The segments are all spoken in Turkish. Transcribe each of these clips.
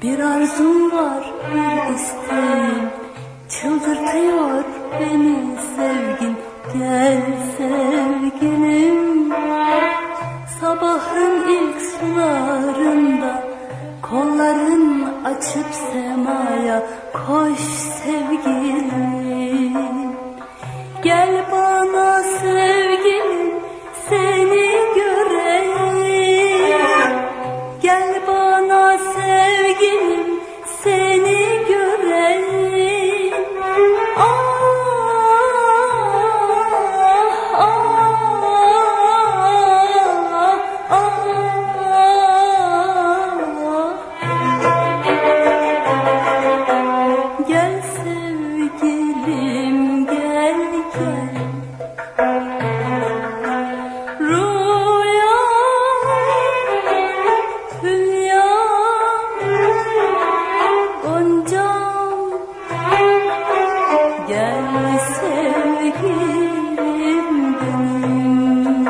Bir arzum var, bir isteğim, çıldırtıyor beni sevgin. Gel sevgilim, sabahın ilk sularında kolların açıp semaya koş sevgilim. Gel bana sevgilim, seni göreyim. Gel bana sevgilim, seni göreyim. Ah, ah, ah, ah. Gel sevgilim, gel gel. Rüya, hülya, goncam. Gel sevgilim benim.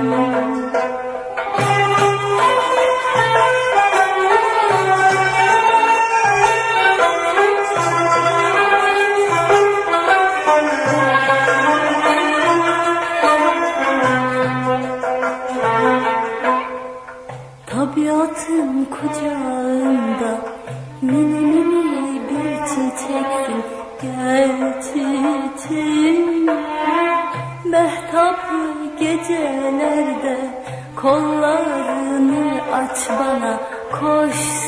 Tabiatın kucağında mini mini bir çiçeksin. Gel çiçeğim, mehtaplı gecelerde kollarını aç bana, koş